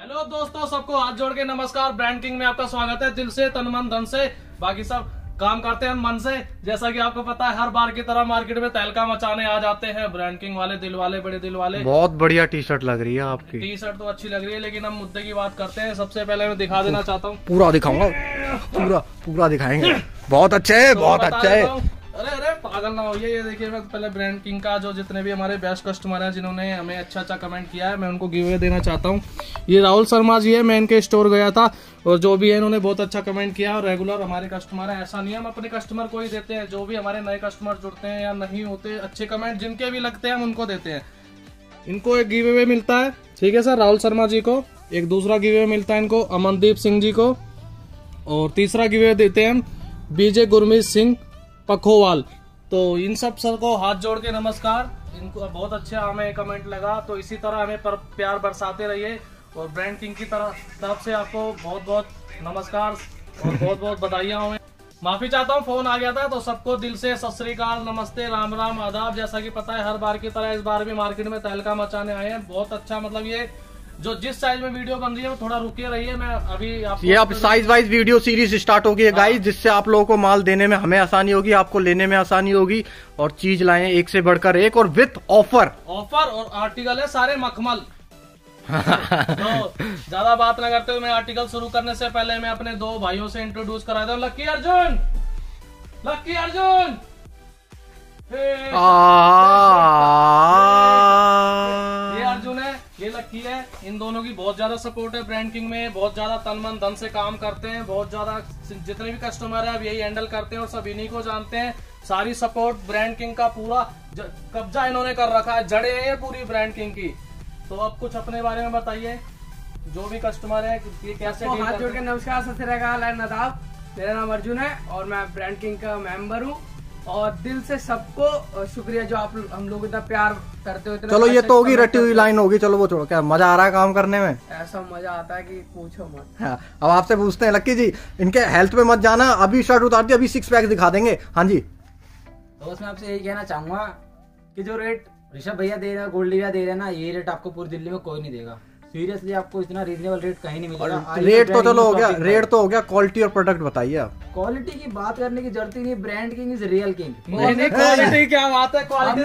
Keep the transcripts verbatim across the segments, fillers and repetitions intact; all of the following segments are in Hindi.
हेलो दोस्तों, सबको हाथ जोड़ के नमस्कार। ब्रांड किंग में आपका स्वागत है। दिल से, तन मन धन से, बाकी सब काम करते हैं मन से। जैसा कि आपको पता है, हर बार की तरह मार्केट में तहलका मचाने आ जाते हैं ब्रांड किंग वाले, दिल वाले, बड़े दिल वाले। बहुत बढ़िया टी शर्ट लग रही है आपकी। टी शर्ट तो अच्छी लग रही है, लेकिन हम मुद्दे की बात करते हैं। सबसे पहले मैं दिखा देना चाहता हूँ, पूरा दिखाऊंगा, पूरा पूरा दिखाएंगे। बहुत अच्छा है, बहुत अच्छा है। अरे अरे पागल ना होइए। ये देखिए, मैं पहले ब्रांड किंग का जो जितने भी हमारे बेस्ट कस्टमर हैं, जिन्होंने हमें अच्छा अच्छा कमेंट किया है, मैं उनको गिव अवे देना चाहता हूँ। ये राहुल शर्मा जी है, मैं इनके स्टोर गया था और जो भी है इन्होंने बहुत अच्छा कमेंट किया और रेगुलर हमारे कस्टमर है। ऐसा नहीं है, हम अपने कस्टमर को ही देते हैं। जो भी हमारे नए कस्टमर जुड़ते हैं या नहीं होते, अच्छे कमेंट जिनके भी लगते हैं हम उनको देते हैं। इनको एक गिव अवे मिलता है, ठीक है सर, राहुल शर्मा जी को। एक दूसरा गिव अवे मिलता है इनको अमनदीप सिंह जी को, और तीसरा गिव अवे देते हैं हम बीजे गुरमीत सिंह पखोवाल। तो इन सब सर को हाथ जोड़ के नमस्कार। इनको बहुत अच्छा हमें कमेंट लगा, तो इसी तरह हमें पर प्यार बरसाते रहिए। और ब्रांड किंग की तरफ तरफ से आपको बहुत बहुत नमस्कार और बहुत बहुत बधाइयाँ हमें। माफी चाहता हूँ, फोन आ गया था, तो सबको दिल से सत श्री अकाल, नमस्ते, राम राम, आदाब। जैसा कि पता है, हर बार की तरह इस बार भी मार्केट में तहलका मचाने आए हैं। बहुत अच्छा, मतलब ये जो जिस साइज में वीडियो बन रही है वो थोड़ा रुके रहिए। मैं अभी आप ये अब size wise video series start होगी है गाइस, जिससे आप लोगों को माल देने में हमें आसानी होगी, आपको लेने में आसानी होगी, और चीज लाए एक से बढ़कर एक और विथ ऑफर। ऑफर और आर्टिकल है सारे मखमल। तो ज्यादा बात ना करते हुए मैं आर्टिकल शुरू करने से पहले मैं अपने दो भाइयों से इंट्रोड्यूस करा दूं। लक्की अर्जुन, लक्की अर्जुन, ये अर्जुन है, ये लक्की है। इन दोनों की बहुत ज्यादा सपोर्ट है ब्रांड किंग में। बहुत ज्यादा तन मन धन से काम करते हैं। बहुत ज्यादा जितने भी कस्टमर है अब यही हैंडल करते हैं और सब इन्हीं को जानते हैं। सारी सपोर्ट ब्रांड किंग का पूरा कब्जा इन्होंने कर रखा है, जड़े हैं ये पूरी ब्रांड किंग की। तो अब कुछ अपने बारे में बताइए, जो भी कस्टमर है ये कैसे हाथ जोड़ के नमस्कार, सत श्री अकाल, आदाब। मेरा नाम अर्जुन है और मैं ब्रांड किंग का मेंबर हूँ। और दिल से सबको शुक्रिया जो आप हम लोग इतना प्यार करते हो। चलो ये तो होगी रटी हुई लाइन होगी, चलो वो छोड़ो। क्या मजा आ रहा है काम करने में? ऐसा मजा आता है कि पूछो मत। हाँ, अब आपसे पूछते हैं लक्की जी, इनके हेल्थ पे मत जाना, अभी शर्ट उतार दी, अभी सिक्स पैक दिखा देंगे। हाँ जी। तो उसमें आपसे यही कहना चाहूंगा कि जो रेट ऋषभ भैया दे रहे हैं, गोल्डी भैया दे रहे हैं ना, ये रेट आपको पूरी दिल्ली में कोई नहीं देगा। सीरियसली आपको इतना रीजनेबल रेट कहीं नहीं मिलेगा। रेट तो चलो हो गया, रेट तो हो गया, क्वालिटी और प्रोडक्ट बताइए आप। क्वालिटी की बात करने की जरूरत ही नहीं, brand king is real king. Quality क्या बात है, क्वालिटी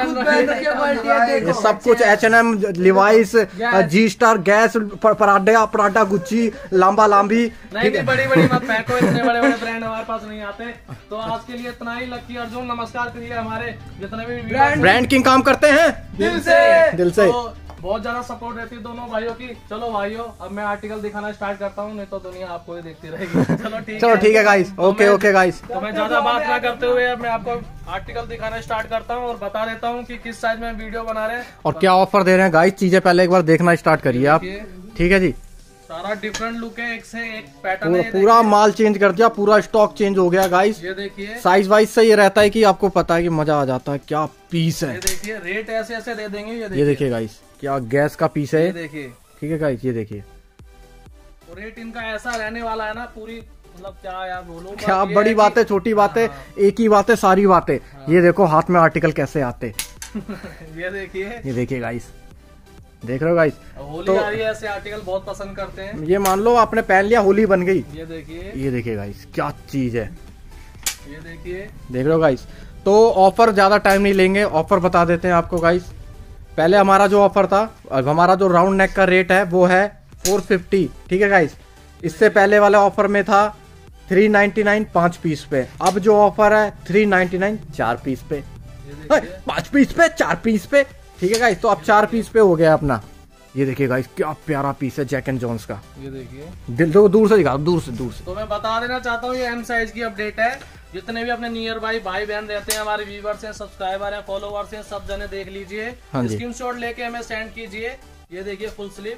ये सब कुछ H N M, Levi's, G star, Gas, Prada Prada, Gucci, लांबा लांबी। नहीं, बड़ी बड़ी मत फेंको, इतने बड़े बड़े ब्रांड हमारे पास नहीं आते। तो आज के लिए इतना ही। लक्की अर्जुन नमस्कार करिए हमारे जितने भी ब्रांड किंग काम करते हैं दिल से दिल से। बहुत ज्यादा सपोर्ट रहती है दोनों भाइयों की। चलो भाइयों, अब मैं आर्टिकल दिखाना स्टार्ट करता हूँ, नहीं तो दुनिया आपको ही देखती रहेगी। चलो ठीक चलो ठीक है गाइस, ओके ओके गाइस। तो मैं ज्यादा बात ना करते हुए अब मैं आपको आर्टिकल दिखाना स्टार्ट करता हूँ और बता देता हूँ कि किस साइज में वीडियो बना रहे हैं और क्या ऑफर दे रहे हैं गाइस। चीजें पहले एक बार देखना स्टार्ट करिए आप, ठीक है जी। सारा डिफरेंट लुक है, एक से एक पैटर्न है। पूरा माल चेंज कर दिया, पूरा स्टॉक चेंज हो गया गाइस। ये देखिए, साइज वाइज से ये रहता है कि आपको पता है कि मजा आ जाता है। क्या पीस है, ये देखिए, रेट ऐसे ऐसे दे देंगे। ये देखिए, ये देखिए गाइस, क्या गैस का पीस है, ये देखिए, ठीक है गाइस, ये देखिए। और रेट इनका ऐसा रहने वाला है ना, पूरी मतलब क्या यार बोलूं, क्या बड़ी बात है, छोटी बात है, एक ही बात है, सारी बातें। ये देखो हाथ में आर्टिकल कैसे आते। ये देखिए, ये देखिए गाइस, देख रहे हो गाइस। होली तो आ रही है, ऐसे आर्टिकल बहुत पसंद करते हैं। ये मान लो आपने पहन लिया, होली बन गई। ये देखिए, ये देखिए गाइस, क्या चीज है। ये देखिए, देख रहे हो गाइस। तो ऑफर ज्यादा टाइम नहीं लेंगे, ऑफर बता देते हैं आपको गाइस। पहले हमारा जो ऑफर था, अब हमारा जो राउंड नेक का रेट है वो है फोर फिफ्टी, ठीक है गाइस। इससे पहले वाले ऑफर में था थ्री नाइन्टी नाइन पांच पीस पे। अब जो ऑफर है थ्री नाइन्टी नाइन चार पीस पे, पांच पीस पे, चार पीस पे, ठीक है गाइस। तो अब चार पीस पे हो गया अपना। ये देखिए गाइस, क्या प्यारा पीस है जैक एंड जोन्स का। ये देखिए, दिल तो दूर से दिखा, दूर से दूर से। तो मैं बता देना चाहता हूँ, ये एम साइज की अपडेट है। जितने भी अपने नियर बाई भाई बहन रहते हैं, हमारे व्यूवर्स हैं, सब्सक्राइबर हैं, फॉलोवर्स हैं, सब जने देख लीजिए। स्क्रीनशॉट लेके हमें सेंड कीजिए। ये देखिए फुल स्लीव,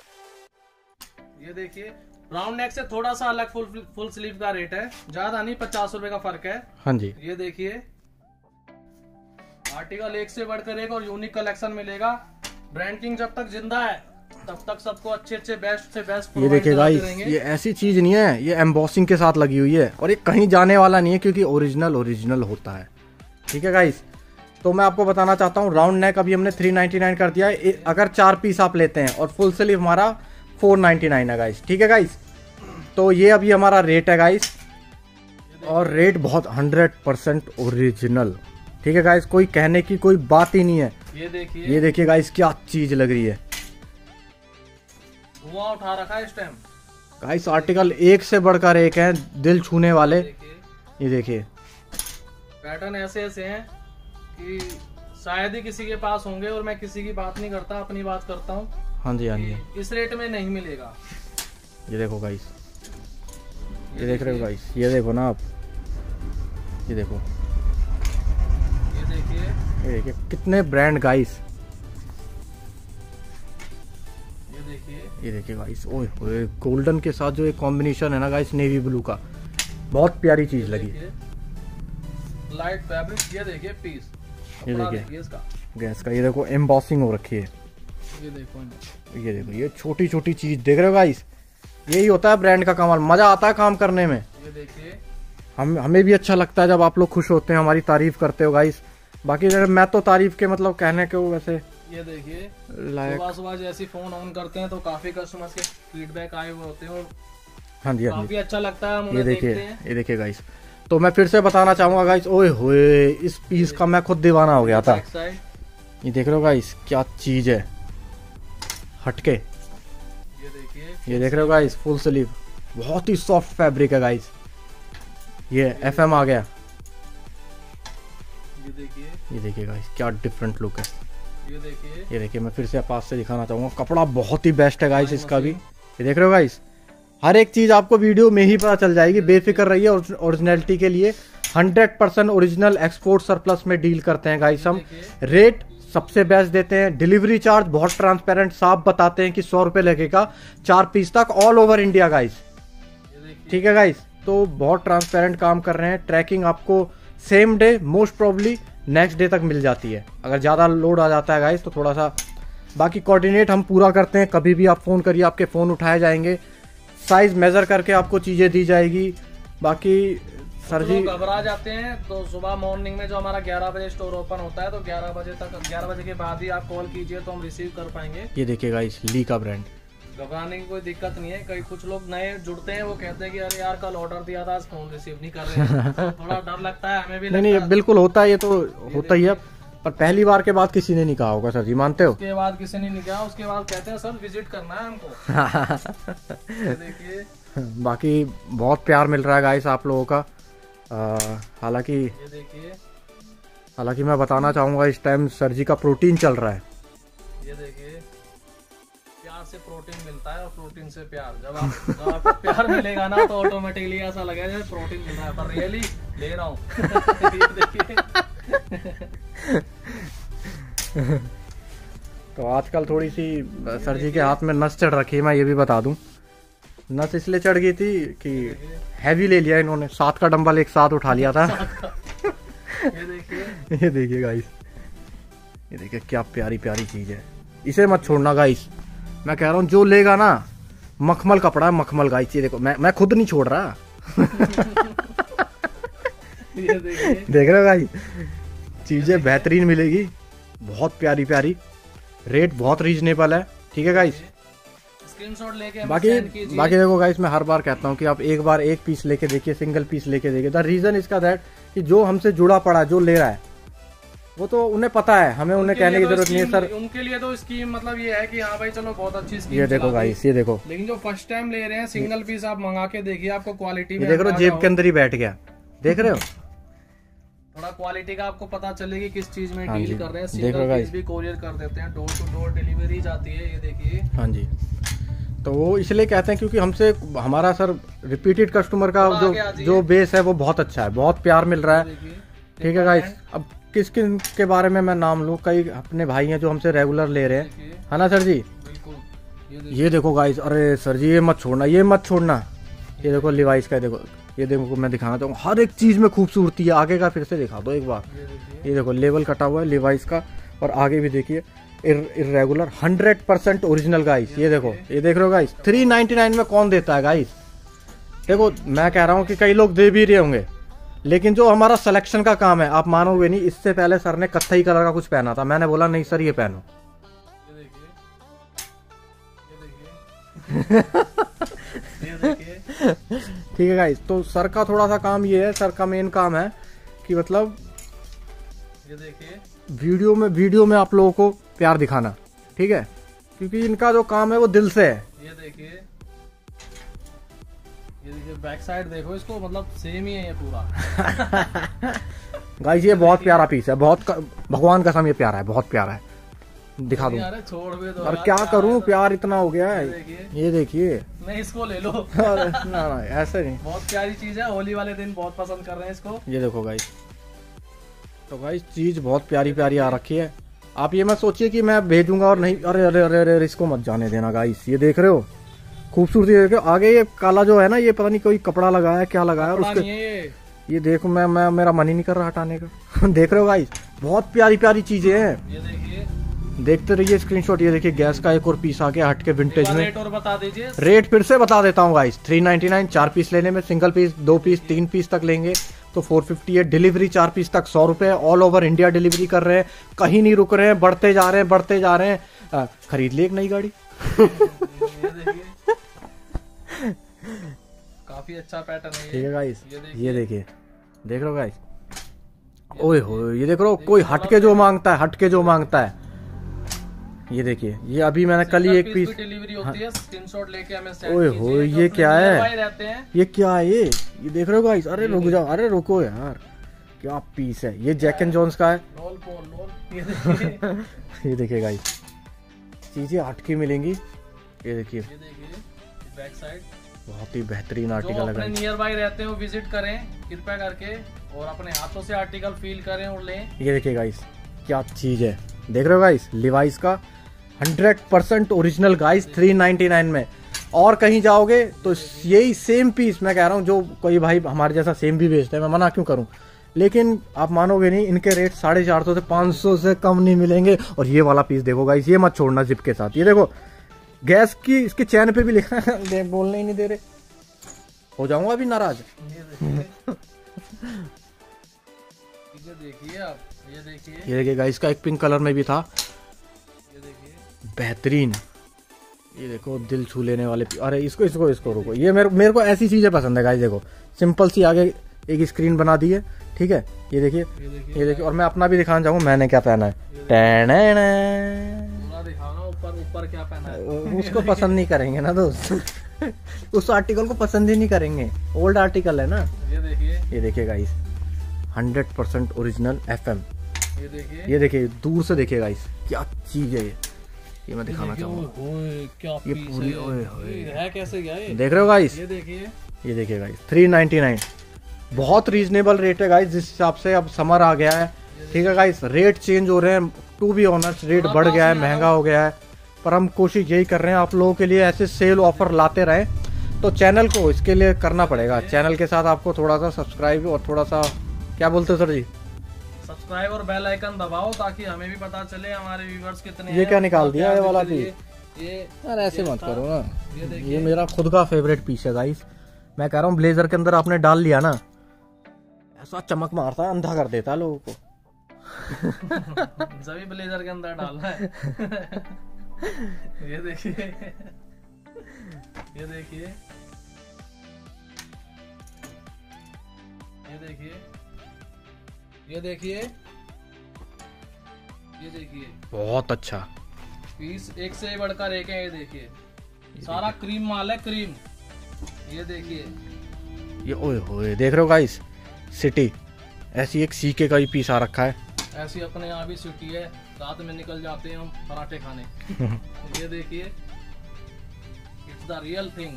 ये देखिए राउंड नेक से थोड़ा सा अलग फुल फुल स्लीव का रेट है, ज्यादा नहीं, पचास रुपए का फर्क है। हाँ जी। ये देखिए, आर्टिकल एक से बढ़कर एक और यूनिक कलेक्शन मिलेगा। ब्रांड किंग जब तक जिंदा है तब तक सबको अच्छे अच्छे बेस्ट से बेस्ट। ये देखिए गाइस, ये ऐसी चीज नहीं है, ये एम्बॉसिंग के साथ लगी हुई है और ये कहीं जाने वाला नहीं है, क्योंकि ओरिजिनल ओरिजिनल होता है, ठीक है गाइस। तो मैं आपको बताना चाहता हूँ, राउंड नेक अभी हमने थ्री नाइन्टी नाइन कर दिया है। अगर चार पीस आप लेते हैं और फुल स्लीव हमारा फोर नाइन्टी नाइन है गाइस, ठीक है गाइस। तो ये अभी हमारा रेट है गाइस, और रेट बहुत हंड्रेड परसेंट ओरिजिनल, ठीक है गाइस, कोई कहने की कोई बात ही नहीं है। ये देखिए, ये देखिए गाइस क्या चीज लग रही है, धुआं उठा रखा है इस टाइम गाइस। आर्टिकल एक से बढ़कर एक है, दिल छूने वाले। देखिए ये देखिए पैटर्न ऐसे ऐसे हैं कि शायद ही किसी के पास होंगे, और मैं किसी की बात नहीं करता, अपनी बात करता हूँ। हाँ जी हाँ जी, इस रेट में नहीं मिलेगा। ये देखो गाइस, ये देख रहे हो गाइस, ये देखो ना आप, ये देखो, ये देखिए, ये देखिए कितने ब्रांड गाइस, ये देखिए, ये देखिए गाइस। ओए ओए, गोल्डन के साथ जो एक कॉम्बिनेशन है ना गाइस, नेवी ब्लू का, बहुत प्यारी चीज लगी। लाइट फैब्रिक, ये देखिए पीस, ये कपड़ा देखिए। देखिए इसका, गैस का, ये देखो एम्बॉसिंग हो रखी है, ये देखो, ये देखो, ये छोटी छोटी चीज देख रहे हो गाइस, यही होता है ब्रांड का कमाल, मजा आता है काम करने में। ये देखिए, हम हमें भी अच्छा लगता है जब आप लोग खुश होते हैं, हमारी तारीफ करते हो गाइस। बाकी अगर मैं तो तारीफ के मतलब कहने के वैसे ये देखिए, लायक। सुबह सुबह जैसे फोन ऑन करते हैं तो काफी कस्टमर्स के फीडबैक आए हुए होते हैं, और हाँ जी हाँ काफी जी, अच्छा लगता है, हम ये उन्हें देखिए, देखते हैं। ये देखिए गाइस। तो मैं फिर से बताना चाहूंगा गाइस, ओए होए, इस पीस का मैं खुद दीवाना हो गया था। बैक साइड, ये देख रहे हो गाइस क्या चीज है, हटके। ये देखिए, ये देख रहे हो गाइस, फुल स्लीव, बहुत ही सॉफ्ट फैब्रिक है गाइस। ये एफ एम आ गया, ये देखिए, ये देखिए गाइस क्या डिफरेंट लुक है। ये देखिए, ये देखिए, मैं फिर से पास से दिखाना चाहूंगा, कपड़ा बहुत ही बेस्ट है गाइस इसका भी। ये देख रहे हो गाइस, हर एक चीज आपको वीडियो में ही पता चल जाएगी, बेफिक्र रहिए। ओरिजिनलिटी के लिए hundred percent original export surplus में डील करते हैं गाइस हम। रेट सबसे बेस्ट देते हैं, डिलीवरी चार्ज बहुत ट्रांसपेरेंट साफ बताते हैं कि सौ रुपए लगेगा चार पीस तक, ऑल ओवर इंडिया गाइस, ठीक है गाइस। तो बहुत ट्रांसपेरेंट काम कर रहे हैं। ट्रैकिंग आपको same day, most probably next day तक मिल जाती है। अगर ज़्यादा लोड आ जाता है गाइस तो थोड़ा सा, बाकी कोऑर्डिनेट हम पूरा करते हैं, कभी भी आप फ़ोन करिए आपके फ़ोन उठाए जाएंगे, साइज मेज़र करके आपको चीज़ें दी जाएगी। बाकी सर जी घबरा जाते हैं तो सुबह मॉर्निंग में जो हमारा ग्यारह बजे स्टोर ओपन होता है, तो ग्यारह बजे तक, ग्यारह बजे के बाद ही आप कॉल कीजिए तो हम रिसीव कर पाएंगे। ये देखिए गाइस, ली का ब्रांड, घबराने की कोई दिक्कत नहीं है। कई कुछ लोग नए जुड़ते हैं, वो कहते हैं कि अरे यार कल ऑर्डर दिया था, आज फोन रिसीव नहीं कर रहे हैं। थोड़ा डर लगता है, हमें भी नहीं लगता नहीं है। बिल्कुल होता है, ये तो होता ही है, पर पहली बार के बाद किसी ने नहीं कहा होगा सर जी, मानते हो? उसके बाद किसी ने नहीं किया, उसके बाद कहते हैं सर विजिट करना है हमको। ये देखिए, बाकी बहुत प्यार मिल रहा है गाइस आप लोगों का। हालांकि ये देखिए, हालांकि मैं बताना चाहूँगा इस टाइम सर जी का प्रोटीन चल रहा है। ये देखिए, प्यार से प्रोटीन मिलता है और प्रोटीन से प्यार। जब आप जब आपको प्यार मिलेगा ना तो ऑटोमेटिकली ऐसा लगेगा जैसे प्रोटीन मिल रहा है, पर रियली ले रहा हूँ। ये देखिए। तो आजकल थोड़ी सी सर जी के हाथ में नस चढ़ रखी है, मैं ये भी बता दूं। नस इसलिए चढ़ गई थी कि हैवी ले लिया इन्होंने, सात का डंबल एक साथ उठा लिया था। ये देखिए, ये देखिए गाइस, ये देखिए क्या प्यारी प्यारी चीज है, इसे मत छोड़ना गाइस। मैं कह रहा हूँ जो लेगा ना, मखमल कपड़ा है, मखमल गाइस। ये देखो, मैं मैं खुद नहीं छोड़ रहा। ये देखिए, देख रहे हो गाइस, चीजें बेहतरीन मिलेगी, बहुत प्यारी प्यारी, रेट बहुत रीजनेबल है, ठीक है गाइस। स्क्रीनशॉट लेके हमें बाकी send कीजिए। बाकी देखो गाइस, मैं हर बार कहता हूँ कि आप एक बार एक पीस लेके देखिए, सिंगल पीस लेके देखिए। द रीजन इसका दैट कि जो हमसे जुड़ा पड़ा, जो ले रहा है, वो तो उन्हें पता है, हमें उन्हें उनके कहने लिए की तो जरूरत नहीं है स्कीम- सर। उनके लिए तो स्कीम मतलब ये है कि हाँ भाई चलो बहुत अच्छी स्कीम ये देखो चला दी। गाइस, ये देखो, लेकिन जो फर्स्ट टाइम ले रहे हैं सिंगल पीस, आप मंगा के देखिए, आपको क्वालिटी ये में देख रहे हो, अंदाजा जेब के अंदर ही बैठ गया, देख रहे हो? थोड़ा क्वालिटी का आपको पता चलेगी किस चीज में हाँ डील जी, कर रहे हैं। देख रहे हो सिंगल guys? पीस भी कोरियर कर देते हैं, डोर टू डोर डिलीवरी जाती है। ये देखिए, हाँ जी, तो वो इसलिए कहते हैं क्योंकि हमसे हमारा सर रिपीटेड कस्टमर का थोड़ा जो आगे आ जाइए। जो बेस है वो बहुत अच्छा है, बहुत प्यार मिल रहा है, देखिए, ठीक है गाइस। अब किस किन के बारे में मैं नाम लूँ, कई अपने भाई हैं जो हमसे रेगुलर ले रहे हैं, देखिए, है ना सर जी? बिल्कुल। ये देखिए, ये देखो गाइस, अरे सर जी ये मत छोड़ना, ये मत छोड़ना। ये देखो लिवाइस का, देखो ये देखो, मैं दिखाना चाहूँगा, हर एक चीज में खूबसूरती है। आगे का फिर से दिखा दो एक बार, ये देखिए, ये देखो लेवल कटा हुआ है लिवाइस का, और आगे भी देखिए irregular, hundred percent original guys. ये देखो, ये देख रहे हो गाइस, थ्री नाइनटी नाइन में कौन देता है गाइस? देखो मैं कह रहा हूँ कि कई लोग दे भी रहे होंगे, लेकिन जो हमारा सिलेक्शन का काम है, आप मानोगे नहीं, इससे पहले सर ने कत्थई कलर का कुछ पहना था, मैंने बोला नहीं सर ये पहनो, ये देखिए, ये देखिए, ये देखिए। ठीक है गाइस, तो सर का थोड़ा सा काम ये है, सर का मेन काम है कि मतलब ये देखिए वीडियो में वीडियो में आप लोगों को प्यार दिखाना, ठीक है, क्योंकि इनका जो काम है वो दिल से है। ये देखिए, ये देखिए बैक साइड देखो इसको, मतलब सेम ही है ये पूरा। गाइस ये बहुत प्यारा पीस है, बहुत क- भगवान कसम ये प्यारा है, बहुत प्यारा है, दिखा दूं। अरे छोड़ भी दो और यार, क्या करूं, है तो- प्यार इतना हो गया है। ये देखिए। ये देखिए, नहीं इसको ले लो। अरे ना ना ऐसे नहीं। बहुत प्यारी चीज है, होली वाले दिन बहुत पसंद कर रहे हैं इसको। ये देखो गाइस, तो गाइस चीज बहुत प्यारी प्यारी आ रखी है। आप ये मत सोचिए कि मैं भेजूंगा और नहीं, अरे अरे अरे अरे इसको मत जाने देना गाइस। ये देख रहे हो खूबसूरती, देख रहे हो आगे ये काला जो है ना, ये पता नहीं कोई कपड़ा लगाया है, क्या लगाया और कपड़ा उसके नहीं है ये। ये देखो, मैं मैं मेरा मन ही नहीं कर रहा हटाने का। देख रहे हो गाइस, बहुत प्यारी प्यारी चीजें हैं, ये देखिए। देखते रहिए स्क्रीनशॉट। ये देखिए गैस का एक और पीस आ गया हट के विंटेज एक बार में। रेट और बता दीजिए। रेट फिर से बता देता हूँ गाइस, थ्री नाइनटी नाइन चार पीस लेने में, सिंगल पीस दो पीस तीन पीस तक लेंगे तो फोर फिफ्टी है। डिलीवरी चार पीस तक सौ रुपए, ऑल ओवर इंडिया डिलीवरी कर रहे हैं, कहीं नहीं रुक रहे हैं, बढ़ते जा रहे हैं बढ़ते जा रहे हैं। आ, खरीद ली एक नई गाड़ी। ये देखिए काफी अच्छा पैटर्न है ये। ठीक है गाइस, ये देखिए। ये देखिए, देख रहे हो गाइस, ओए हो ये देख रहे हो, कोई हटके जो मांगता है, हटके जो मांगता है। ये देखिए, ये अभी मैंने कल ही एक सिंगल पीस, भी डिलीवरी होती है, स्क्रीनशॉट लेके हमें सेंड ओए कीजिए, हो जो ये अपने क्या है, nearby रहते हैं। ये क्या है, ये ये देख रहे हो गाइस, अरे रुक जाओ, अरे रुको यार, क्या पीस है ये, जैक एंड जोन्स का है। रोल पोल रोल। ये देखिए। ये देखिए गाइस, चीजें हटके मिलेंगी। ये देखिए, ये देखिए बैक साइड। बहुत ही बेहतरीन जो आर्टिकल है अपने गाइस। नियर बाय रहते हैं वो विजिट करें कृपया करके, और अपने हाथों से आर्टिकल फील करें और लें। ये देखिए गाइस, क्या चीज है, देख रहे हो गाइस, लिवाइस का hundred percent original guys, three ninety nine में। और कहीं जाओगे तो यही सेम पीस, मैं कह रहा हूँ, जो कोई भाई हमारे जैसा सेम भी बेचता है, मैं मना क्यों करूँ, लेकिन आप मानोगे नहीं, इनके रेट साढ़े चार सौ से पाँच सौ से कम नहीं मिलेंगे। और ये वाला पीस देखो गाइस, ये मत छोड़ना जिप के साथ। ये देखो गैस की, इसके चैन पे भी लिखा है, बोलने ही नहीं दे रहे, हो जाऊंगा अभी नाराज। ये देखिए। ये देखिए आप, ये देखिए। ये देखिए गाइस, इसका एक पिंक कलर में भी था, ये देखिए। बेहतरीन। ये देखो दिल छू लेने वाले, अरे इसको इसको इसको रुको, ये मेरे मेरे को ऐसी चीजें पसंद है गाइस। देखो सिंपल सी आगे एक स्क्रीन बना दी है, ठीक है। ये देखिए, ये देखिए। ये देखिए, और मैं अपना भी दिखाना चाहूँ मैंने क्या पहना है। टैनैना। पूरा दिखाना, ऊपर ऊपर क्या पहना है। उसको पसंद नहीं करेंगे ना दोस्त, उस आर्टिकल को पसंद ही नहीं करेंगे, ओल्ड आर्टिकल है ना। ये देखिए। ये देखिए guys, hundred percent original F M. ये देखिए। ये देखिए दूर से देखिए गाइस, क्या चीज है ये ये मैं दिखाना देखिए, चाहूंगा। ओए, क्या ये पीस पूरी- है, ओए होए। ये है कैसे गया ये। देख रहे हो गाइस, ये देखिए। ये देखिए गाइस, थ्री नाइनटी नाइन, बहुत रीजनेबल रेट है गाइस, जिस हिसाब से अब समर आ गया है, ठीक है गाइस। रेट चेंज हो रहे हैं, टू बी ऑनेस्ट रेट बढ़ गया है, महंगा हो गया है, पर हम कोशिश यही कर रहे हैं आप लोगों के लिए ऐसे सेल ऑफर लाते रहें। तो चैनल को इसके लिए करना पड़ेगा, चैनल के साथ आपको थोड़ा सा सब्सक्राइब और थोड़ा सा, क्या बोलते हो सर जी, सब्सक्राइब और बेल आइकन दबाओ ताकि हमें भी पता चले हमारे व्यूअर्स कितने ये हैं। क्या निकाल दिया ये वाला ये पीस? ये यार ऐसे मत करो ना, ये देखिए। ये मेरा खुद का फेवरेट पीस है गाइस। मैं कह रहा हूँ ब्लेजर के अंदर आपने डाल लिया ना, ऐसा चमक मारता है, अंधा कर देता है लोगों को। सभी ब्लेजर के अंदर डालना है। ये देखिए, ये देखिए, ये देखिए, ये देखिए, ये देखिए, बहुत अच्छा। पीस एक से बढ़कर एक है। ये देखिए, सारा क्रीम माल है, क्रीम। ये देखिए, ये ओए होए, देख रहे हो गाइस, सिटी ऐसी एक सीके का ही पीस आ रखा है। ऐसी अपने यहाँ भी सिटी है, रात में निकल जाते हैं हम पराठे खाने। ये देखिए, इट्स द रियल थिंग।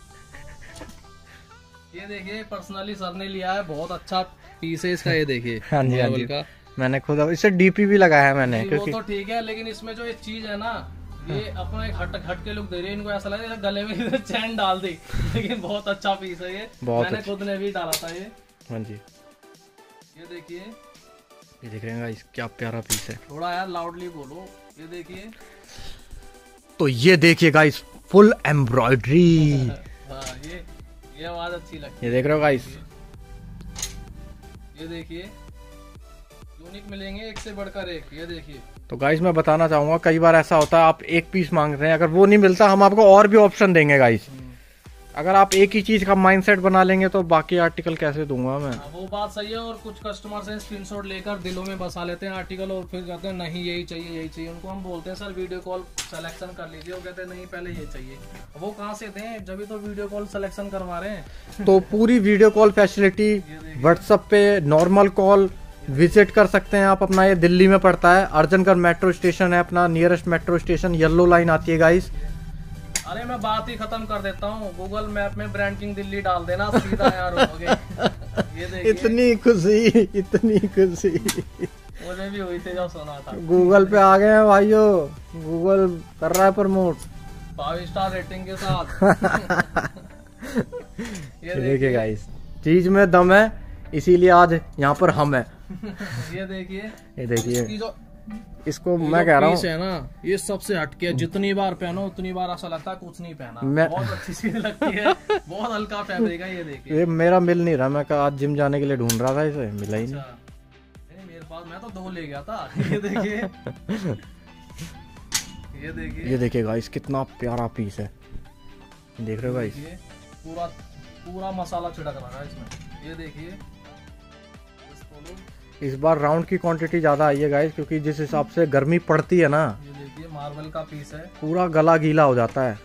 ये देखिए, पर्सनली सर ने लिया है, बहुत अच्छा पीस है इसका। ये देखिए, हाँ जी, हाँ Marvel जी, का। मैंने खुद इसे डीपी भी लगाया है मैंने, वो क्योंकि तो ठीक है, लेकिन इसमें जो एक चीज है ना, ये अपना एक हट हट के लुक दे रही है। इनको ऐसा लग रहा है गले में चैन डाल दी, लेकिन बहुत अच्छा पीस है ये। बहुत मैंने अच्छा। खुद ने भी डाला था ये। हाँ जी, ये देखिए, ये देख रहे हैं गाइस, क्या प्यारा पीस है। थोड़ा यार लाउडली बोलो। ये देखिए, तो ये देखिए गाइस, फुल एम्ब्रॉयडरी। हाँ, ये ये आवाज अच्छी लगती है। ये देख रहे हो गाइस, ये देखिए, जो यूनिक मिलेंगे एक से बढ़कर एक। ये देखिए तो गाइस मैं बताना चाहूंगा, कई बार ऐसा होता है आप एक पीस मांग रहे हैं, अगर वो नहीं मिलता हम आपको और भी ऑप्शन देंगे गाइस। अगर आप एक ही चीज का माइंडसेट बना लेंगे तो बाकी आर्टिकल कैसे दूंगा मैं। वो बात सही है। और कुछ कस्टमर से स्क्रीनशॉट लेकर दिलों में बसा लेते हैं आर्टिकल और फिर कहते हैं नहीं यही चाहिए यही चाहिए। उनको हम बोलते हैं सर वीडियो कॉल सिलेक्शन कर लीजिए, वो कहते हैं नहीं पहले ये चाहिए। वो कहाँ से दें जब भी तो वीडियो कॉल सिलेक्शन करवा रहे हैं। तो पूरी वीडियो कॉल फैसिलिटी व्हाट्सएप पे नॉर्मल कॉल विजिट कर सकते हैं आप अपना। ये दिल्ली में पड़ता है, अर्जनगढ़ मेट्रो स्टेशन है अपना, nearest metro station, yellow line आती है गाइस। अरे मैं बात ही खत्म कर देता हूँ, गूगल मैप में ब्रांड किंग दिल्ली डाल देना, सीधा यहाँ रुकोगे। ये देखिए इतनी खुशी इतनी खुशी मुझे भी हुई थी जब सुना था। गूगल पे आ गए हैं भाइयों, गूगल कर रहा है प्रमोट फाइव स्टार रेटिंग के साथ। ये देखिए गाइस, चीज में दम है, इसीलिए आज यहाँ पर हम है। ये देखिए ये देखिए इसकी जो इसको मैं कह रहा हूँ है ना, ये सबसे हटके, जितनी बार पहनो उतनी बार ऐसा लगता है कुछ नहीं पहना। मैं... बहुत अच्छी चीज लगती है, बहुत हल्का फैब्रिक है। ये देखिए ये मेरा मिल नहीं रहा, मैं आज जिम जाने के लिए ढूंढ रहा था, इसे मिला ही नहीं। अच्छा। मेरे पास मैं तो दो ले गया था। ये देखिए ये देखिए ये देखिए गाइस कितना प्यारा पीस है, देख रहे हो गाइस, पूरा पूरा मसाला छिड़क रहा है इसमें। ये देखिए इस बार राउंड की क्वांटिटी ज्यादा आई है गाइस, क्योंकि जिस हिसाब से गर्मी पड़ती है ना, ये देखिए मार्बल का पीस है, पूरा गला गीला हो जाता है।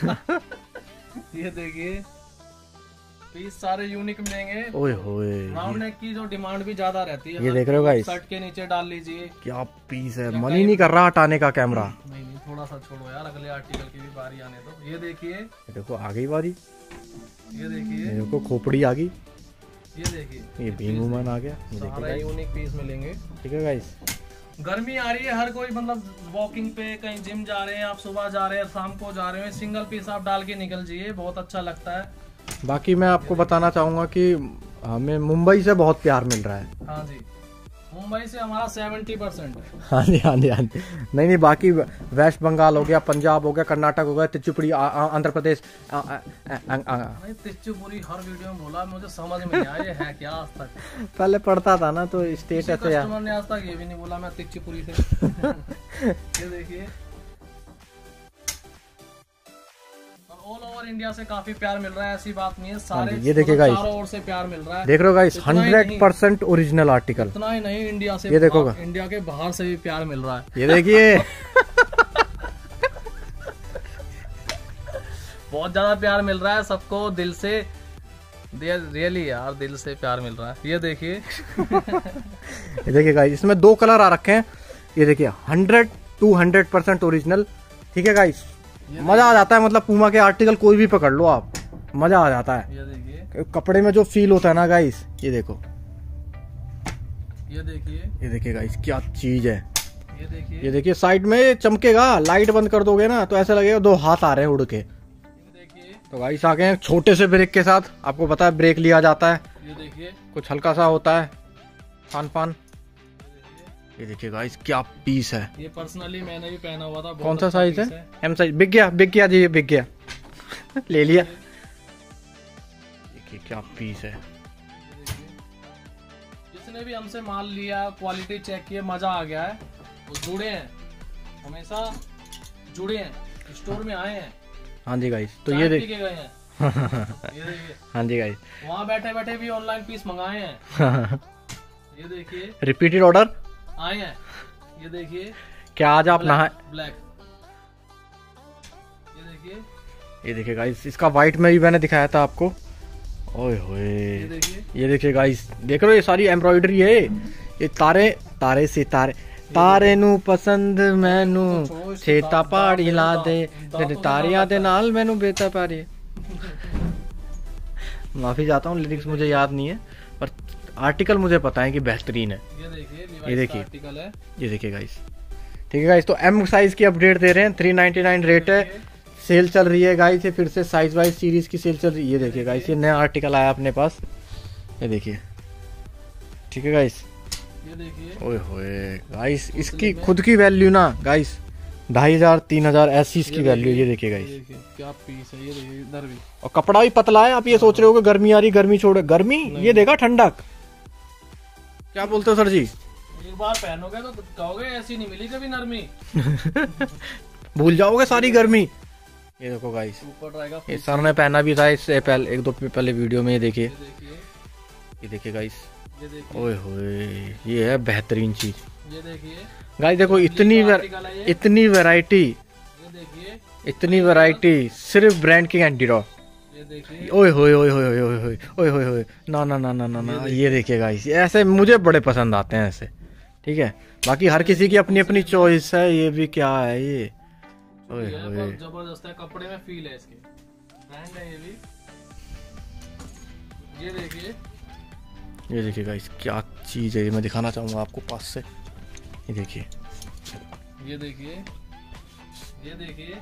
ये देखिए पीस सारे यूनिक मिलेंगे। ओए होए, राउंड नेक की जो डिमांड भी ज्यादा रहती है। ये देख रहे हो गाइस, शर्ट के नीचे डाल लीजिए। क्या पीस है, मन ही नहीं कर रहा हटाने का कैमरा। नहीं नहीं थोड़ा सा छोड़ो यार, अगले आर्टिकल की भी बारी आने दो। ये देखिए देखो आ गई बारी, ये देखिए देखो खोपड़ी आ गई, ये देखिए ये भीम वुमन आ गया। सारा यूनिक पीस मिलेंगे। ठीक है गाइस, गर्मी आ रही है, हर कोई मतलब वॉकिंग पे कहीं जिम जा रहे हैं, आप सुबह जा रहे हैं शाम को जा रहे हैं, सिंगल पीस आप डाल के निकल जाइए, बहुत अच्छा लगता है। बाकी मैं आपको बताना चाहूंगा कि हमें मुंबई से बहुत प्यार मिल रहा है। हाँ जी, मुंबई से हमारा सेवेंटी परसेंट। हाँ जी हाँ जी हाँ जी, नहीं नहीं बाकी वेस्ट बंगाल हो गया, पंजाब हो गया, कर्नाटक हो गया, तिरुचिपुड़ी, आंध्र प्रदेश। तिरुचिपुड़ी हर वीडियो में बोला, मुझे समझ में नहीं आया ये है क्या आज तक। पहले पढ़ता था ना तो स्टेट ऐसे कस्टमर ने आज तक ये भी नहीं बोला मैं तिरुचिपुड़ी से। ये देखिए ऑल ओवर इंडिया से काफी प्यार मिल रहा है, ऐसी बात नहीं है, सारे ये देखिए गाइस, चारों ओर से प्यार मिल रहा है। देख रहे हो guys, hundred percent original article. इतना ही नहीं, इंडिया से, ये देखो, इंडिया के बाहर से भी प्यार मिल रहा है। ये देखिए बहुत ज्यादा प्यार मिल रहा है सबको, दिल से, रियली यार दिल से प्यार मिल रहा है। ये देखिए ये देखिए गाइस, इसमें दो कलर आ रखे हैं। ये देखिए hundred two hundred percent original. ठीक है गाइस, मजा आ जाता है, मतलब पूमा के आर्टिकल कोई भी पकड़ लो आप, मजा आ जाता है। ये देखिए कपड़े में जो फील होता है ना गाइस, ये देखो, ये देखिए ये देखिए गाइस क्या चीज है। ये देखिए ये देखिए साइड में चमकेगा, लाइट बंद कर दोगे ना तो ऐसा लगेगा दो हाथ आ रहे हैं उड़ के। देखिए तो गाइस आ गए हैं छोटे से ब्रेक के साथ, आपको पता है ब्रेक लिया जाता है, ये देखिए कुछ हल्का सा होता है फान फान। ये देखिए गाइस क्या पीस है, ये पर्सनली मैंने भी पहना हुआ था। कौन सा साइज है? M size. बिक गया बिक गया जी, बिक गया ले लिया। देखिए क्या पीस है, जिसने भी हमसे माल लिया, क्वालिटी चेक किए, मजा आ गया है, वो जुड़े हैं, हमेशा जुड़े हैं, स्टोर में आए हैं। हाँ जी गाइस, तो ये देख गए हैं। ये देखिए हाँ जी गाइस, वहाँ बैठे बैठे भी ऑनलाइन पीस मंगाए हैं। ये देखिए रिपीटेड ऑर्डर आए हैं। ये देखिए क्या आज आप नहाए? ब्लैक। ये देखिए ये देखिए गाइस, इसका व्हाइट में भी मैंने दिखाया था आपको। ओए होए, ये देखिए ये देखिए गाइस, देख रहे हो ये सारी एम्ब्रॉयडरी है, ये तारे तारे सितारे, तारे नू पसंद मैनू छेता पहाड़ी ला दे, तेरे तारियां दे नाल मैनू बेता पारी। माफी चाहता हूँ, लिरिक्स मुझे याद नहीं है, पर आर्टिकल मुझे पता है कि बेहतरीन है। ये देखिए ये देखिए आर्टिकल है, ये देखिए गाइस। ठीक है गाइस, तो एम साइज की अपडेट दे रहे हैं, थ्री नाइनटी नाइन रेट है, सेल चल रही है गाइस, ये फिर से साइज वाइज सीरीज की सेल चल रही है। ये देखिए गाइस, ये नया आर्टिकल आया अपने पास, ये देखिए। ठीक है गाइस, ये देखिए ओए होए गाइस, इसकी खुद की वैल्यू ना गाइस ढाई हजार तीन हजार ऐसी इसकी वैल्यू। ये देखिए गाइस, क्या पीस है, ये देखिए इधर भी, और कपड़ा भी पतला है। आप ये सोच रहे हो कि गर्मी आ रही, गर्मी छोड़, गर्मी ये देखा ठंडक। क्या बोलते हो सर जी? एक बार पहनोगे तो कहोगे ऐसी नहीं मिली कभी नरमी। भूल जाओगे सारी गर्मी। ये देखो गाइस, ऊपर रहेगा ये सर ने पहना भी था इससे पहले, एक दो पहले वीडियो में। ये देखिए, ये देखिए गाइस, ये देखिए, ओए होए, ये है बेहतरीन चीज। ये देखिए गाइस देखो, इतनी वर, इतनी वैरायटी, ये देखिए, इतनी वैरायटी सिर्फ ब्रांड किंग एंड डीरॉ। ये देखिए, ओए होए ओए होए ओए होए ओए होए होए, ना ना ना ना ना ना, ये देखिए गाइस, ऐसे मुझे बड़े पसंद आते हैं ऐसे, ठीक है। बाकी हर किसी की अपनी अपनी चॉइस है। ये भी क्या है ये, ओए ये होए, बहुत जबरदस्त है, कपड़े में फील है इसके, ब्रांड है ये भी। ये देखिए, ये देखिए गाइस, क्या चीज है ये, मैं दिखाना चाहूंगा आपको पास से। ये देखिए, ये देखिए, ये देखिए,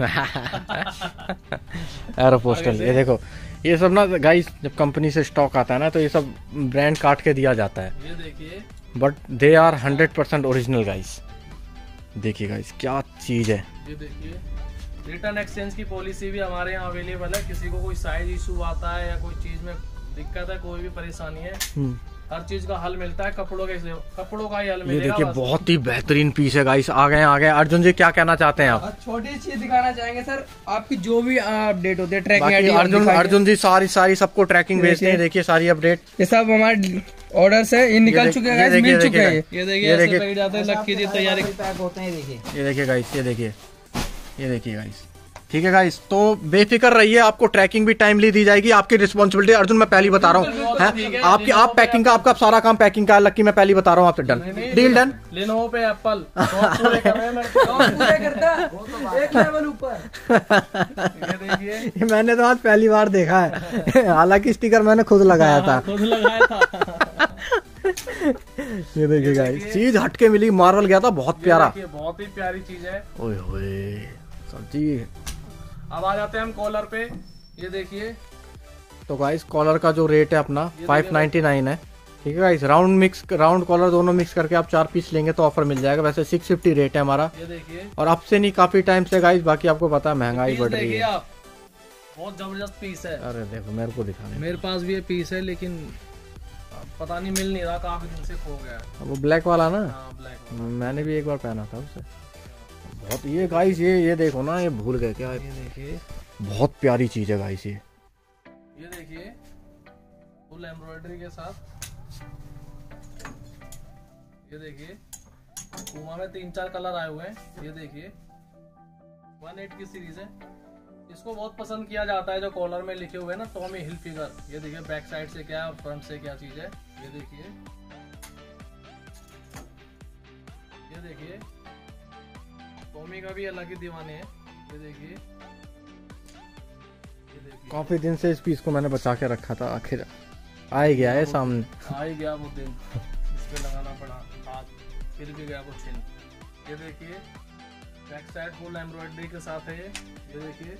एरोपोस्टल। ये देखो, ये सब ना गाइस जब कंपनी से स्टॉक आता है ना तो ये सब ब्रांड काट के दिया जाता है, ये देखिए, but they are hundred percent original guys. देखिए गाइस, क्या चीज है। ये देखिए, रिटर्न एक्सचेंज की पॉलिसी भी हमारे यहाँ अवेलेबल है। किसी को कोई साइज इशू आता है या कोई चीज में दिक्कत है, कोई भी परेशानी है, हर चीज का हल मिलता है। कपड़ों के कपड़ों का ही हल ये मिलेगा। देखिए, बस। बहुत ही बेहतरीन पीस है गाइस। आ गए आ गए अर्जुन जी, क्या कहना चाहते हैं आप? और छोटी चीज दिखाना चाहेंगे सर, आपकी जो भी अपडेट होती है बाकी ट्रैकिंग। अर्जुन अर्जुन जी सारी सारी सबको ट्रैकिंग भेजते हैं। देखिए सारी अपडेट, ये सब हमारे ऑर्डर है, ये निकल चुके हैं, ये मिल देखिए, चुके हैं। ये देखिए, ये ऐसे देखिए। पैकेट जाते हैं, लक्की जी तैयारी। पैक होते हैं, देखिए ये देखिए गाइस, ये देखिए, ये देखिए गाइस, ठीक है गाइस। तो बेफिक्र रहिए, आपको ट्रैकिंग भी टाइमली दी जाएगी, आपकी रिस्पॉन्सिबिलिटी। अर्जुन मैं पहली बता रहा हूँ, है आपकी, आप पैकिंग का, आपका सारा काम पैकिंग का, लक्की मैं पहली बता रहा हूँ आपसे। Done, deal done. लेनोवो पे एप्पल पूरे कर रहे हैं मेरे को। पूरे करता एक लेवल ऊपर। ये देखिए, ये मैंने तो आज पहली बार देखा है, हालांकि स्टिकर मैंने खुद लगाया था। खुद लगाया था। ये देखिए गाइस, चीज हटके मिली, मार्वल गया था, बहुत प्यारा। ये बहुत ही प्यारी चीज है। ओए होए सब्जी। अब आ जाते हैं हम कॉलर पे। ये देखिए, तो गाइस कॉलर का जो रेट है अपना फाइव नाइन्टी नाइन है, ठीक है guys. Round mix, round collar दोनों मिक्स करके आप चार पीस लेंगे तो ऑफर मिल जाएगा। वैसे सिक्स फिफ्टी रेट है हमारा, ये देखिए, और अब से नहीं काफी टाइम से गाइस। बाकी आपको पता है महंगाई पीस बढ़ रही देखिए है। आप, बहुत जबरदस्त पीस है। अरे देखो, मेरे को दिखाने, मेरे पास भी ये पीस है, लेकिन पता नहीं मिल नहीं रहा, काफी दिन से खो गया है। वो ब्लैक वाला ना, हाँ, ब्लैक। मैंने भी एक बार पहना था उसे। बहुत ये गाइस, ये ये देखो ना, ये भूल गए क्या, ये देखिए, बहुत प्यारी चीज है गाइस ये। ये देखिए, फुल एम्ब्रॉयडरी के साथ। ये देखिए, पूमा में तीन चार कलर आए हुए हैं। ये देखिए, वन एट की सीरीज है। इसको बहुत पसंद किया जाता है, जो कॉलर में लिखे हुए हैं ना, टॉमी हिलफिगर। ये देखिए, बैक साइड से क्या है, फ्रंट से क्या चीज है। ये देखिए, ये देखिए, टॉमी का भी अलग ही दीवाने हैं। ये देखिए, ये देखिए, काफी दिन से इस पीस को मैंने बचा के रखा था, आखिर आ ही गया है सामने। आ ही गया वो दिन, इस पे लगाना पड़ा हाथ, फिर भी गया वो छिन। ये देखिए, बैक साइड फुल एम्ब्रॉयडरी के साथ है ये। ये देखिए,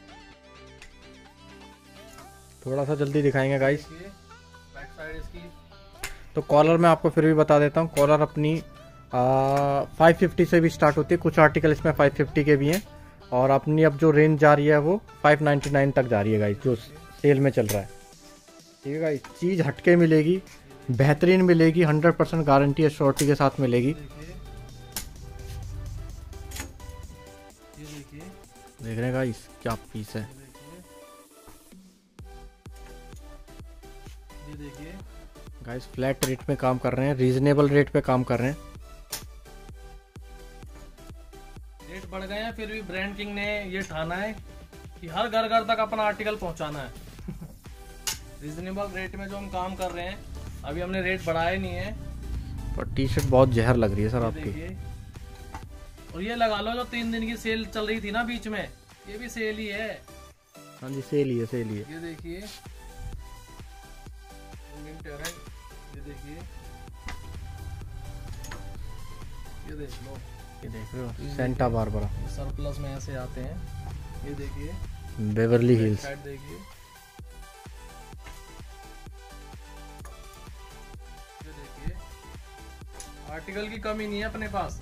थोड़ा सा जल्दी दिखाएंगे गाइस। देखिए, बैक साइड इसकी। तो कॉलर में आपको फिर भी बता देता हूँ, कॉलर अपनी फाइव फिफ्टी से भी स्टार्ट होती है, कुछ आर्टिकल इसमें फाइव फिफ्टी के भी हैं, और अपनी अब जो रेंज जा रही है वो फाइव नाइन्टी नाइन तक जा रही है गाइस, जो सेल में चल रहा है। ठीक है गाइस, चीज़ हटके मिलेगी, बेहतरीन मिलेगी, हंड्रेड परसेंट गारंटी है, श्योरिटी के साथ मिलेगी। देखिए, ये देखिए, देख रहे हैं गाइस, क्या पीस है। ये देखिए, गाइस फ्लैट रेट में काम कर रहे हैं, रीजनेबल रेट पे काम कर रहे हैं। रेट बढ़ गए हैं, फिर भी ब्रांड किंग ने ये ठाना है कि हर घर घर तक अपना आर्टिकल पहुंचाना है। रीजनेबल रेट में जो हम काम कर रहे हैं, अभी हमने रेट बढ़ाए नहीं है। पर टी शर्ट बहुत जहर लग रही है सर ये आपकी। देखिए, और ये लगा लो जो तीन दिन की सेल चल रही थी ना बीच में, ये भी सेल ही है। हाँ जी, सेल ही है, सेल ही है। ये देखिए, ये देखिए, ये देख लो, ये देख रहे हो, सेंटा बारबरा, सरप्लस में ऐसे आते हैं। ये देखिए, बेवरली हिल्स। साइड देखिए, ये देखिए, आर्टिकल की कमी नहीं है अपने पास।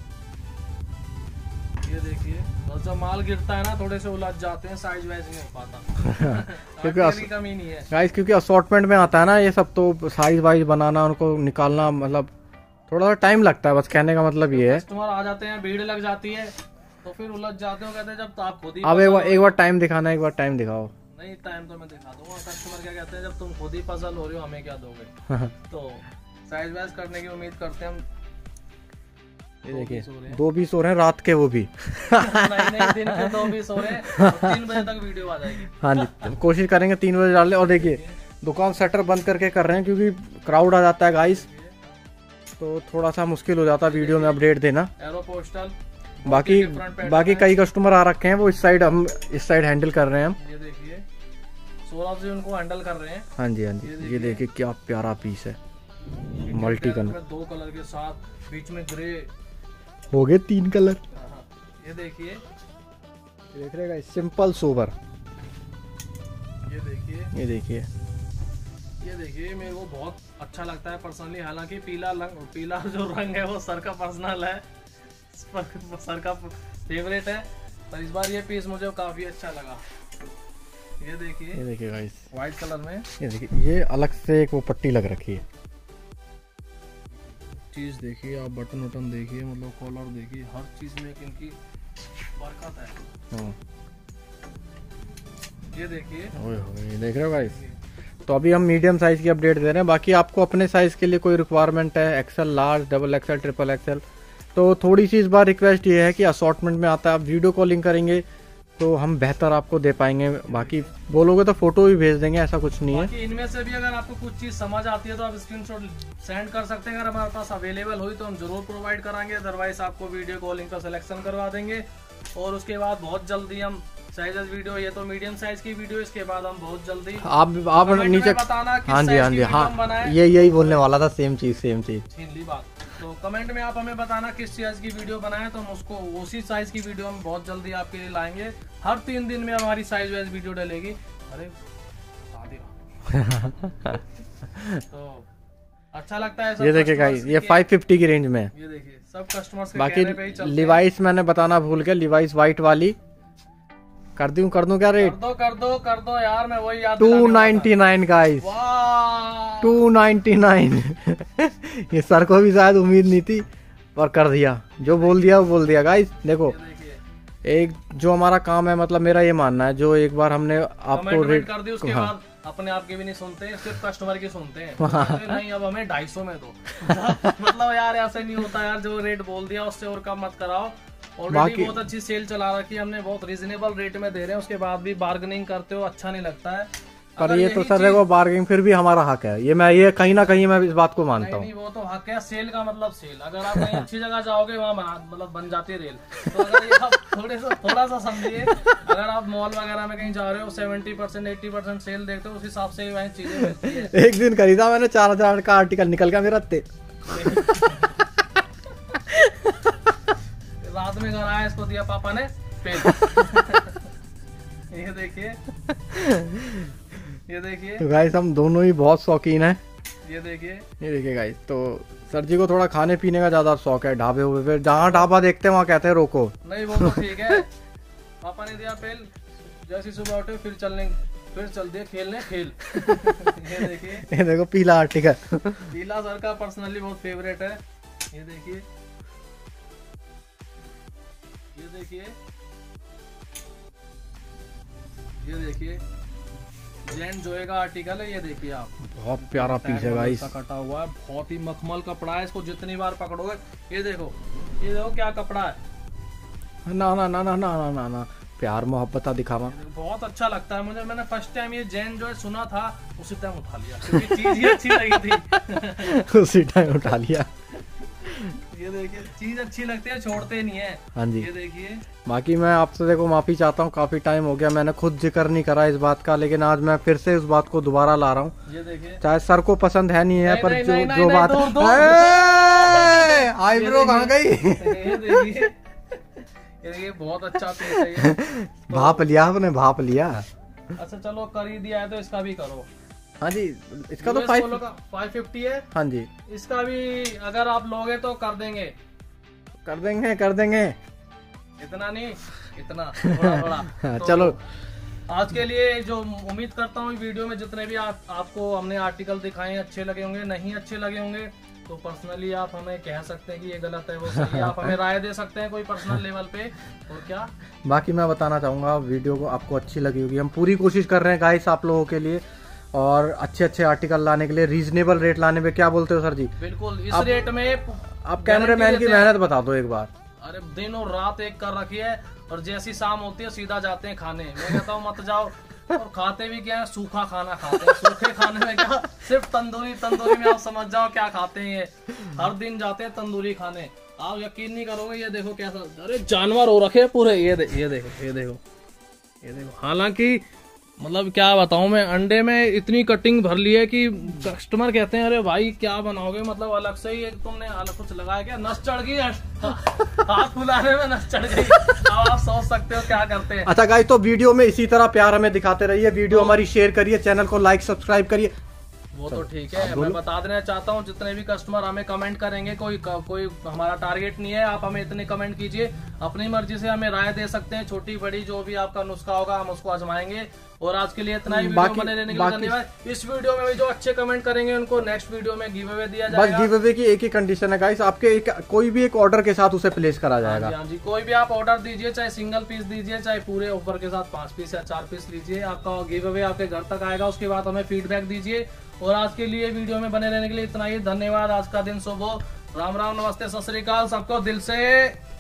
ये देखिए, बस जब माल गिरता है ना, थोड़े से उलझ जाते हैं, साइज वाइज नहीं हो पाता। क्योंकि आर्टिकल की कमी नहीं है गाइस, क्योंकि असॉर्टमेंट में आता है ना ये सब, तो साइज वाइज बनाना, उनको निकालना, मतलब थोड़ा सा टाइम लगता है, बस कहने का मतलब ये है। कस्टमर आ जाते हैं, भीड़ लग जाती है, तो फिर उलझ जाते हो, कहते हैं जब तो आप खुद ही। अब एक बार एक बार टाइम दिखाना, एक बार टाइम दिखाओ। नहीं, टाइम तो मैं दिखा दूंगा। कस्टमर क्या कहते हैं, जब तुम खुद ही पजल हो रहे हो हमें क्या दोगे। तो साइज वाइज करने की उम्मीद करते हैं हम। ये देखिए दो भी सो रहे हैं रात के, वो भी नहीं नहीं, दिन के दो भी सो रहे हैं, तीन बजे तक वीडियो आ जाएगी। हाँ जी, कोशिश करेंगे तीन बजे डालने। और देखिए दुकान शटर बंद करके कर रहे हैं क्योंकि क्राउड आ जाता है गाइस, तो थोड़ा सा मुश्किल हो जाता है वीडियो में अपडेट देना। एरो पोस्टल बाकी बाकी कई कस्टमर आ रखे हैं, वो इस साइड, हम इस साइड हैंडल कर रहे हैं हम। ये देखिए सौरभ जी उनको हैंडल कर रहे हैं। हाँ जी हाँ जी, ये देखिए क्या प्यारा पीस है, मल्टी कलर, दो कलर के साथ, बीच में ग्रे, हो गए तीन कलर। ये देखिए, देख रहे हैं सिंपल सोबर। ये देखिए ये देखिए ये देखिए मेरे को बहुत अच्छा लगता है पर्सनली। हालांकि पीला रंग, पीला जो रंग है वो सर का पर्सनल है, सर का फेवरेट है, पर इस बार ये पीस मुझे काफी अच्छा लगा। ये देखिए, ये देखिए गाइस व्हाइट कलर में, ये देखिए ये अलग से एक वो पट्टी लग रखी है। चीज देखिए आप, बटन वटन देखिए, मतलब कॉलर देखिए, हर चीज में इनकी बरकत है। हाँ। ये देखिए, ओए होए, देख रहे हो गाइस। तो अभी हम मीडियम साइज की अपडेट दे रहे हैं। बाकी आपको अपने साइज के लिए कोई रिक्वायरमेंट है, XL, large, double XL, triple XL, तो थोड़ी सी इस बार रिक्वेस्ट ये है कि असॉर्टमेंट में आता है, आप वीडियो कॉलिंग करेंगे तो हम बेहतर आपको दे पाएंगे। बाकी बोलोगे तो फोटो भी भेज देंगे, ऐसा कुछ नहीं है। बाकी इनमें से भी अगर आपको कुछ चीज समझ आती है तो आप स्क्रीनशॉट सेंड कर सकते हैं। अगर हमारे पास अवेलेबल हुई तो हम जरूर प्रोवाइड कराएंगे, अदरवाइज आपको वीडियो कॉलिंग का सिलेक्शन करवा देंगे। और उसके बाद बहुत जल्दी हम साइजेस वीडियो, ये तो मीडियम साइज की वीडियो, इसके बाद हम बहुत जल्दी आप आप नीचे बताना किस हाँ जी साइज हाँ की जी वीडियो हाँ, हम बनाएं। ये यही बोलने वाला था, सेम चीज सेम चीज छीन ली बात। तो कमेंट में आप हमें बताना किस साइज की वीडियो बनाएं, तो हम उसको उसी साइज की वीडियो हम बहुत जल्दी आपके लिए लाएंगे। हर तीन दिन में हमारी साइज वाइज वीडियो डलेगी। अरे तो अच्छा लगता है। ये देखिए गाइस, ये पाँच सौ पचास की रेंज में है। ये देखिए सब कस्टमर्स के बाकी कहने पे ही चलते हैं। लिवाइस मैंने बताना भूल गया, लिवाइस व्हाइट वाली कर दूं कर दूं क्या रेट? कर दो कर दो कर दो यार, मैं वही याद two ninety nine guys, two ninety nine. ये सर को भी शायद उम्मीद नहीं थी, पर कर दिया, जो बोल दिया वो बोल दिया गाइस। देखो एक जो हमारा काम है, मतलब मेरा ये मानना है, जो एक बार हमने आपको रेट कर दी उसके हाँ। बाद अपने आप की भी नहीं सुनते, सिर्फ कस्टमर की सुनते हैं। तो नहीं अब हमें ढाई सौ में दो। मतलब यार ऐसे नहीं होता यार, जो रेट बोल दिया उससे और कम मत कराओ। ऑलरेडी बहुत अच्छी सेल चला रखी है हमने, बहुत रीजनेबल रेट में दे रहे हैं, उसके बाद भी बार्गेनिंग करते हो, अच्छा नहीं लगता है। पर ये तो सर देखो बार्गेनिंग फिर भी हमारा हक है, ये मैं ये कहीं ना कहीं मैं इस बात को मानता हूँ। वो तो हक है, सेल का मतलब सेल। अगर आप कहीं अच्छी जगह जाओगे वहाँ मतलब बन जाती है रेल। तो अगर आप थोड़े सा थोड़ा सा समझिए, अगर आप मॉल वगैरह में कहीं जा रहे हो, seventy percent eighty percent sale देखते हो, उस हिसाब से वही चीजें मिलती है। एक दिन खरीदा मैंने, चार हजार का आर्टिकल निकल गया मेरा ते। रात में घर आया, इसको दिया पापा ने पेल। ये देखिए ये देखिए तो गाइस हम दोनों ही बहुत शौकीन हैं। ये देखिए ये देखिए गाइस, तो सर जी को थोड़ा खाने पीने का ज्यादा शौक है, ढाबे हुए पे जहाँ ढाबा देखते हैं वहाँ कहते हैं रोको। नहीं वो तो ठीक है, पापा ने दिया पेल, जैसे सुबह उठे फिर चलने फिर चल दिए खेलने खेल। ये देखिए ये देखो पीला आर्टिकल, पीला सर का पर्सनली बहुत फेवरेट है। ये देखिए ये देखिए ये देखिए जेंट जोए का आर्टिकल है। ये देखिए आप, बहुत प्यारा पीस है गाइस, कटा हुआ है, बहुत ही मखमल कपड़ा है। इसको जितनी बार पकड़ोगे, ये देखो ये देखो क्या कपड़ा है। ना ना ना ना ना ना ना ना प्यार मोहब्बत दिखावा, बहुत अच्छा लगता है मुझे। मैंने फर्स्ट टाइम ये जैन जो है सुना था, उसी टाइम उठा लिया क्योंकि चीज ही अच्छी लगी थी। उसी टाइम उठा लिया। ये देखिए चीज अच्छी लगती है, छोड़ते नहीं है। हाँ जी, ये देखिए बाकी मैं आपसे देखो माफी चाहता हूँ, काफी टाइम हो गया मैंने खुद जिक्र नहीं करा इस बात का, लेकिन आज मैं फिर से उस बात को दोबारा ला रहा हूँ। ये देखिए चाहे सर को पसंद है नहीं है, नहीं, पर नहीं, जो नहीं, जो नहीं, बात दूर, दूर। आईब्रो कहाँ गई? ये देखिए ये देखिए बहुत अच्छा पीस है ये। भाप लिया आपने, भाप लिया। अच्छा चलो कर ही दिया है तो इसका भी करो। हाँ जी, इसका तो फाइव फाइव फिफ्टी है। हाँ जी, इसका भी अगर आप लोगे तो कर देंगे कर देंगे कर देंगे इतना नहीं, इतना थोड़ा थोड़ा। तो चलो आज के लिए जो उम्मीद करता हूँ वीडियो में जितने भी आप, आपको हमने आर्टिकल दिखाए अच्छे लगे होंगे, नहीं अच्छे लगे होंगे तो पर्सनली आप हमें कह सकते हैं कि ये गलत है वो सही है, आप हमें राय दे सकते हैं कोई पर्सनल लेवल पे। और क्या बाकी मैं बताना चाहूँगा, वीडियो को आपको अच्छी लगी होगी। हम पूरी कोशिश कर रहे हैं गाइस आप लोगों के लिए, और अच्छे अच्छे आर्टिकल लाने के लिए, रीजनेबल रेट लाने में। क्या बोलते हो सर जी? बिल्कुल इस आप, रेट में आप कैमरे मैन की मेहनत बता दो एक बार। अरे दिन और रात एक कर रखी है, और जैसी शाम होती है सीधा जाते हैं खाने। मैं कहता हूँ मत जाओ, और खाते भी क्या है, सूखा खाना खाते हैं। सूखे खाने में क्या, सिर्फ तंदूरी तंदूरी में आप समझ जाओ क्या खाते हैं ये। हर दिन जाते हैं तंदूरी खाने, आप यकीन नहीं करोगे। ये देखो कैसा, अरे जानवर हो रखे हैं पूरे। ये दे, ये देखो ये देखो ये देखो। हालांकि मतलब क्या बताऊं मैं, अंडे में इतनी कटिंग भर ली है कि कस्टमर कहते हैं अरे भाई क्या बनाओगे, मतलब अलग से ही एक तुमने अलग कुछ लगाया क्या, नस चढ़ गई है हाथ फुलाने में, नस चढ़ गई। अब आप सोच सकते हो क्या करते हैं। अच्छा गाइस, तो वीडियो में इसी तरह प्यार हमें दिखाते रहिए, वीडियो हमारी शेयर करिए, चैनल को लाइक सब्सक्राइब करिए। वो तो ठीक है, मैं बता देना चाहता हूँ जितने भी कस्टमर हमें कमेंट करेंगे, कोई कोई हमारा टारगेट नहीं है, आप हमें इतने कमेंट कीजिए, अपनी मर्जी से हमें राय दे सकते हैं, छोटी बड़ी जो भी आपका नुस्खा होगा हम उसको आजमाएंगे। और आज के लिए इतना ही, वीडियो बने रहने के लिए धन्यवाद। इस वीडियो में भी जो अच्छे कमेंट करेंगे उनको नेक्स्ट वीडियो में गिव अवे दिया जाएगा। बस गिव अवे की एक ही कंडीशन है गाइस, आपके एक कोई भी एक ऑर्डर के साथ उसे प्लेस करा जाएगा। हाँ जी, कोई भी आप ऑर्डर दीजिए, चाहे सिंगल पीस दीजिए, चाहे पूरे ऑफर के साथ पांच पीस या चार पीस लीजिए, आपका गिव अवे आपके घर तक आएगा। उसके बाद हमें फीडबैक दीजिए। और आज के लिए वीडियो में बने रहने के लिए इतना ही, धन्यवाद। आज का दिन शुभ हो। राम राम, नमस्ते, सत श्री अकाल, सबको दिल से